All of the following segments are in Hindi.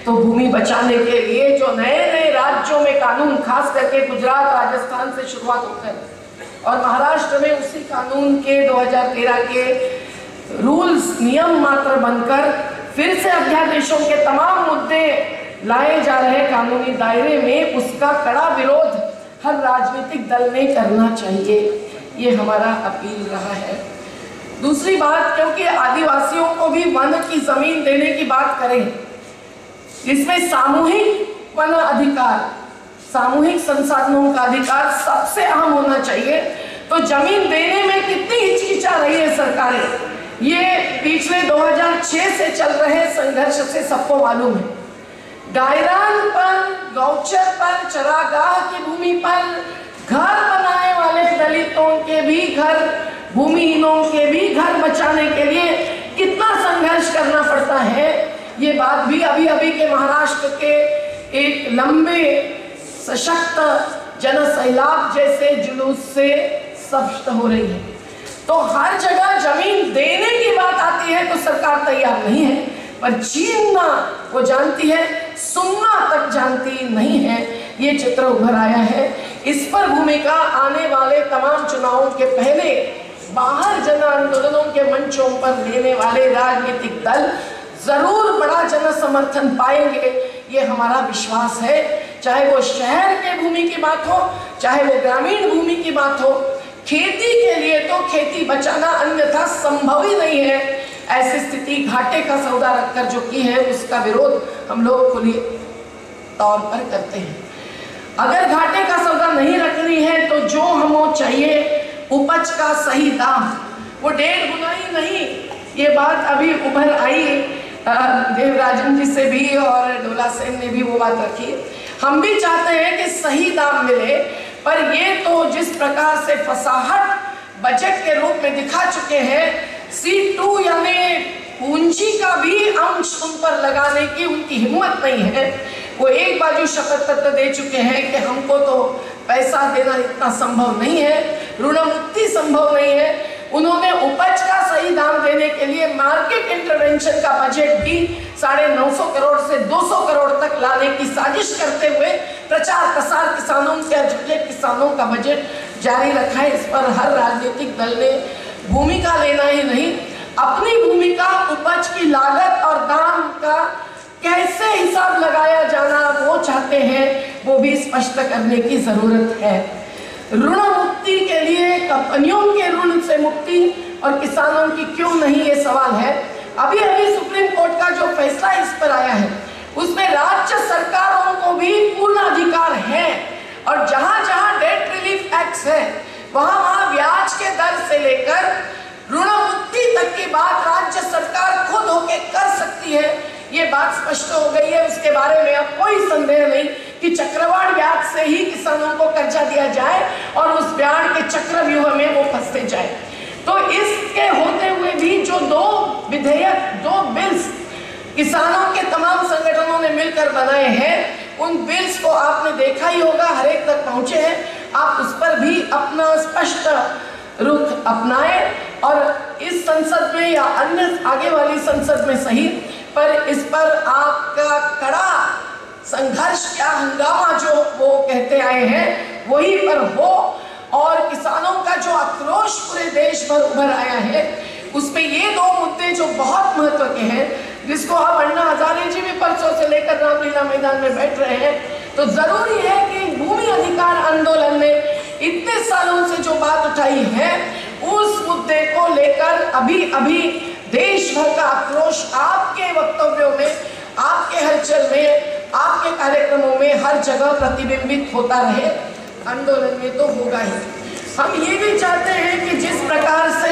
तो भूमि बचाने के लिए जो नए नए राज्यों में कानून, खास करके गुजरात, राजस्थान से शुरुआत होकर और महाराष्ट्र में उसी कानून के 2013 के रूल्स, नियम मात्र बनकर फिर से अध्यादेशों के तमाम मुद्दे लाए जा रहे कानूनी दायरे में, उसका कड़ा विरोध हर राजनीतिक दल ने करना चाहिए। ये हमारा अपील रहा है। दूसरी बात, क्योंकि आदिवासियों को भी वन की जमीन देने की बात करें, इसमें सामूहिक वन अधिकार, सामूहिक संसाधनों का अधिकार सबसे अहम होना चाहिए। तो जमीन देने में कितनी हिचकिचा रही है सरकारें, ये पिछले 2006 से चल रहे संघर्ष से सबको मालूम है। गायरान पर, गौचर पर, चरागाह की भूमि पर घर बनाने वाले दलितों के भी घर, भूमिहीनों के भी घर बचाने के लिए कितना संघर्ष करना पड़ता है, ये बात भी अभी अभी के महाराष्ट्र के एक लंबे सशक्त जन सैलाब जैसे जुलूस से स्पष्ट हो रही है। तो हर जगह जमीन देने की बात आती है तो सरकार तैयार नहीं है, पर छीनना वो जानती है, सुनना तक जानती नहीं है। ये चित्र उभर आया है। इस पर भूमिका आने वाले तमाम चुनावों के पहले बाहर जन आंदोलनों के मंचों पर लेने वाले राजनीतिक दल जरूर बड़ा जन समर्थन पाएंगे, ये हमारा विश्वास है। चाहे वो शहर के भूमि की बात हो, चाहे वो ग्रामीण भूमि की बात हो। खेती के लिए तो खेती बचाना अन्यथा संभव ही नहीं है। ऐसी स्थिति घाटे का सौदा रखकर जो की है, उसका विरोध हम लोग खुले तौर पर करते हैं। अगर घाटे का सौदा नहीं रखनी है तो जो हमें चाहिए उपज का सही दाम, वो 1.5 गुना ही नहीं, ये बात अभी उभर आई देवराजन जी से भी और डोला सेन ने भी वो बात रखी। हम भी चाहते हैं कि सही दाम मिले, पर ये तो जिस प्रकार से फसाहट बजट के रूप में दिखा चुके हैं, C2 यानी पूंजी का भी अंश उन पर लगाने की उनकी हिम्मत नहीं है। वो एक बाजू शपथ पत्र दे चुके हैं कि हमको तो पैसा देना इतना संभव नहीं है, ऋण मुक्ति संभव नहीं है। उन्होंने उपज का सही दाम देने के लिए मार्केट इंटरवेंशन का बजट भी 950 करोड़ से 200 करोड़ तक लाने की साजिश करते हुए प्रचार प्रसार किसानों के झूठे किसानों का बजट जारी रखा है। इस पर हर राजनीतिक दल ने भूमिका लेना ही नहीं, अपनी भूमिका उपज की लागत और दाम का कैसे हिसाब लगाया जाना वो चाहते हैं, वो भी स्पष्ट करने की जरूरत है। ऋण मुक्ति के लिए कंपनियों के ऋण से मुक्ति और किसानों की क्यों नहीं, ये सवाल है। अभी अभी सुप्रीम कोर्ट का जो फैसला इस पर आया है, उसमें राज्य सरकारों को भी पूर्ण अधिकार है, और जहां जहां डेट रिलीफ एक्ट है वहां वहां ब्याज के दर से लेकर ऋण मुक्ति तक की बात राज्य सरकार खुद होके कर सकती है। ये बात स्पष्ट हो गई है। उसके बारे में अब कोई संदेह नहीं कि चक्रवाढ़ ब्याज से ही किसानों को कर्जा दिया जाए और उस ब्याज के चक्रव्यूह में वो फंसते जाए। तो इसके होते हुए भी जो 2 विधेयक, 2 बिल्स किसानों के तमाम संगठनों ने मिलकर बनाए हैं, उन बिल्स को आपने देखा ही होगा, हर एक तक पहुंचे हैं। आप उस पर भी अपना स्पष्ट रुख अपनाएं, और इस संसद में या अन्य आगे वाली संसद में सही, पर इस पर आपका कड़ा संघर्ष, क्या हंगामा जो वो कहते आए हैं वही पर हो, और किसानों का जो आक्रोश पूरे देश भर उभर आया है, उसमें ये 2 मुद्दे जो बहुत महत्व के हैं, जिसको अब अन्ना हजारे जी भी परसों से लेकर रामलीला मैदान में बैठ रहे हैं। तो जरूरी है कि भूमि अधिकार आंदोलन ने इतने सालों से जो बात उठाई है, उस मुद्दे को लेकर अभी अभी देश भर का आक्रोश आपके वक्तव्यों में, आपके हलचल में, आपके कार्यक्रमों में हर जगह प्रतिबिंबित होता रहे। आंदोलन में तो होगा ही। हम ये भी चाहते हैं कि जिस प्रकार से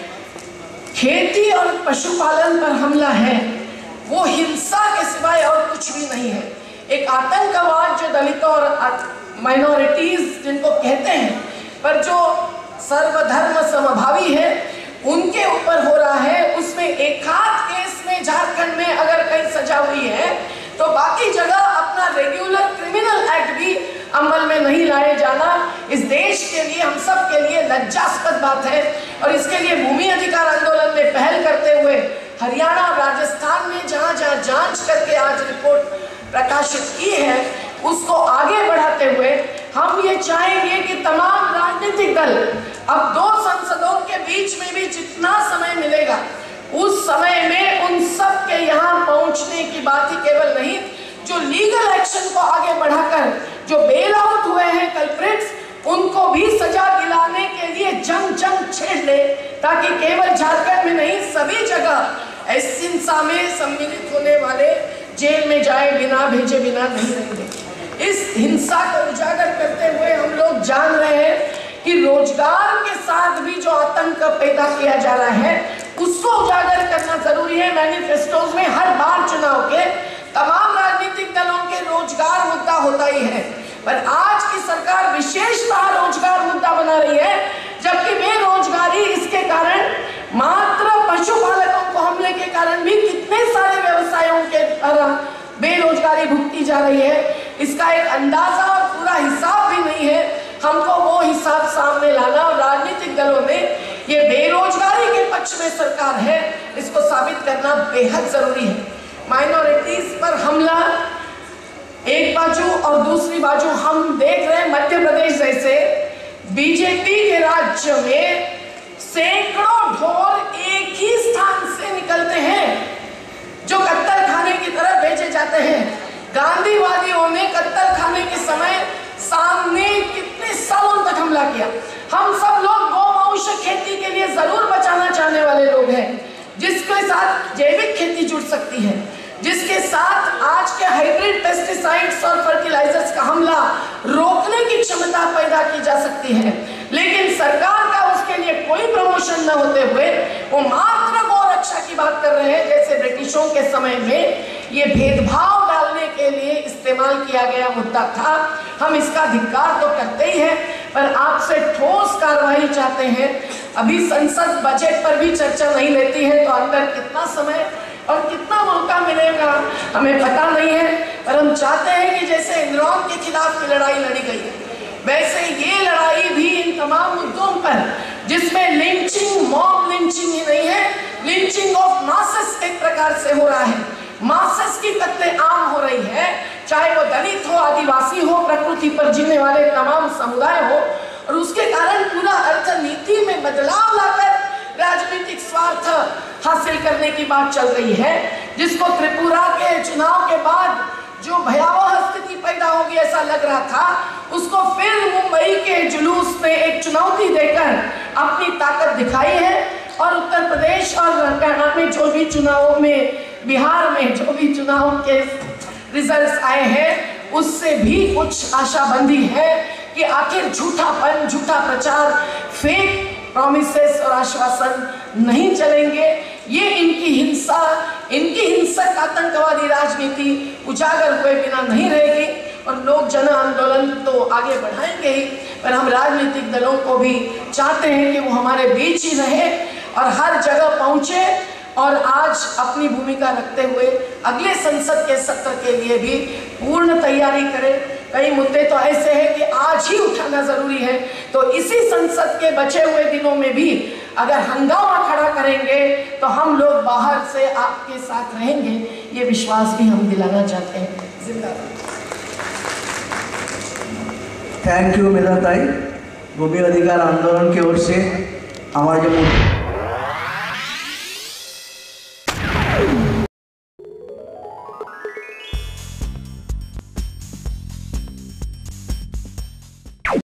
खेती और पशुपालन पर हमला है, वो हिंसा के सिवाय और कुछ भी नहीं है। एक आतंकवाद जो दलितों और माइनॉरिटीज जिनको कहते हैं, पर जो सर्वधर्म समभावी है, उनके ऊपर हो रहा है। उसमें एकाध केस में झारखंड में अगर कहीं सजा हुई है, तो बाकी जगह अपना रेगुलर क्रिमिनल एक्ट भी अमल में नहीं लाए जाना इस देश के लिए, हम सब के लिए लज्जास्पद बात है। और इसके लिए भूमि अधिकार आंदोलन में पहल करते हुए हरियाणा और राजस्थान में जहां जहां जांच करके आज रिपोर्ट प्रकाशित की है, उसको आगे बढ़ाते हुए हम ये चाहेंगे कि तमाम राजनीतिक दल अब 2 संसदों के बीच में भी जितना समय मिलेगा उस समय में उन सब के यहाँ पहुंचने की बात ही केवल नहीं, जो लीगल एक्शन को आगे बढ़ाकर जो बेल आउट हुए हैं कल्प्रिट्स, उनको भी सजा दिलाने के लिए जंग छेड़ ले, ताकि केवल झारखंड में नहीं सभी जगह इस हिंसा में सम्मिलित होने वाले जेल में जाए बिना भेजे बिना नहीं रहेंगे। इस हिंसा को उजागर करते हुए हम लोग जान रहे हैं कि रोजगार के साथ भी जो आतंक पैदा किया जा रहा है उसको उजागर करना जरूरी है। मैनिफेस्टोज में हर बार चुनाव के तमाम राजनीतिक दलों के रोजगार मुद्दा होता ही है, पर आज की सरकार विशेषतः रोजगार मुद्दा बना रही है, जबकि बेरोजगारी इसके कारण मात्र पशुपालकों को हमले के कारण भी कितने सारे व्यवसायों के बेरोजगारी भुगती जा रही है, इसका एक अंदाजा और पूरा हिसाब भी नहीं है। हमको वो हिसाब सामने लाना और राजनीतिक दलों में ये बेरोजगारी के पक्ष में सरकार है, इसको साबित करना बेहद जरूरी है। माइनॉरिटीज पर हमला एक बाजू और दूसरी बाजू हम देख रहे हैं मध्य प्रदेश जैसे बीजेपी के राज्य में सैकड़ों ढोर एक ही स्थान से निकलते हैं जो कत्ल खाने की तरफ भेजे जाते हैं। गांधीवादियों ने कत्ल खाने के समय सामने कितने सालों तक हमला किया। हम सब लोग गौवंश खेती के लिए जरूर बचाना चाहने वाले लोग हैं, जिसके साथ जैविक खेती जुड़ सकती है, जिसके साथ आज के हाइब्रिड पेस्टिसाइड्स और फर्टिलाइजर्स का हमला रोकने की क्षमता पैदा की जा सकती है। लेकिन सरकार का उसके लिए कोई प्रमोशन न होते हुए वो मात्र गौ रक्षा की बात कर रहे हैं, जैसे ब्रिटिशों के समय में ये भेदभाव डालने के लिए इस्तेमाल किया गया मुद्दा था। हम इसका धिक्कार तो करते ही हैं, पर आपसे ठोस कार्रवाई चाहते हैं। अभी संसद बजट पर भी चर्चा नहीं लेती है, तो अंदर कितना समय और कितना मौका मिलेगा हमें पता नहीं है, पर हम चाहते हैं कि जैसे एनरॉन के खिलाफ की लड़ाई लड़ी गई है, वैसे ये लड़ाई भी इन तमाम मुद्दों पर, जिसमें लिंचिंग मॉब लिंचिंग ही नहीं है, लिंचिंग ऑफ मासेस एक प्रकार से हो रहा है, मासेस की कत्ले आम हो रही है, चाहे वो दलित हो, आदिवासी हो, प्रकृति पर जीने वाले तमाम समुदाय हो, और उसके कारण पूरा अर्थनीति में बदलाव लाकर राजनीतिक स्वार्थ हासिल करने की बात चल रही है, जिसको त्रिपुरा के चुनाव के बाद जो भयावह स्थिति पैदा होगी ऐसा लग रहा था, उसको फिर मुंबई के जुलूस में एक चुनौती देकर अपनी ताकत दिखाई है। और उत्तर प्रदेश और हरियाणा में जो भी चुनावों में, बिहार में जो भी चुनाव के रिजल्ट्स आए हैं, उससे भी कुछ आशाबंदी है कि आखिर झूठापन, झूठा प्रचार, फेक प्रॉमिसेस और आश्वासन नहीं चलेंगे। ये इनकी हिंसा, इनकी हिंसक आतंकवादी राजनीति उजागर हुए बिना नहीं रहेगी, और लोग जन आंदोलन तो आगे बढ़ाएंगे ही, पर हम राजनीतिक दलों को भी चाहते हैं कि वो हमारे बीच ही रहे और हर जगह पहुंचे, और आज अपनी भूमिका रखते हुए अगले संसद के सत्र के लिए भी पूर्ण तैयारी करें। कई मुद्दे तो ऐसे हैं कि आज ही उठाना जरूरी है, तो इसी संसद के बचे हुए दिनों में भी अगर हंगामा खड़ा करेंगे तो हम लोग बाहर से आपके साथ रहेंगे, ये विश्वास भी हम दिलाना चाहते हैं। जिंदाबाद। थैंक यू मेधा ताई। भूमि अधिकार आंदोलन की ओर से हमारे जो